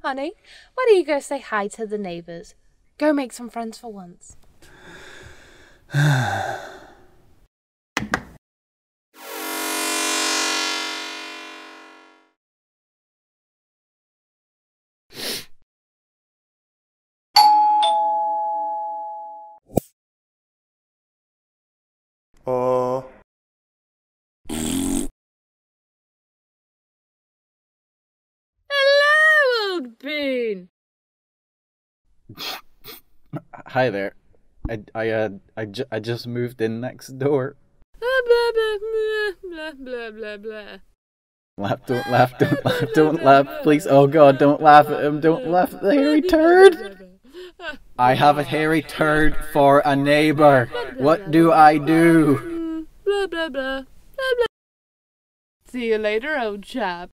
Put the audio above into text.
Honey, why don't you go say hi to the neighbours? Go make some friends for once. Hello, old bean. Hi there. I just moved in next door. Blah blah blah blah blah blah. Don't laugh, don't laugh, please. Oh God, don't laugh at him, don't laugh at the hairy turd. I have a hairy turd for a neighbour. What do I do? Blah blah blah blah blah. See you later, old chap.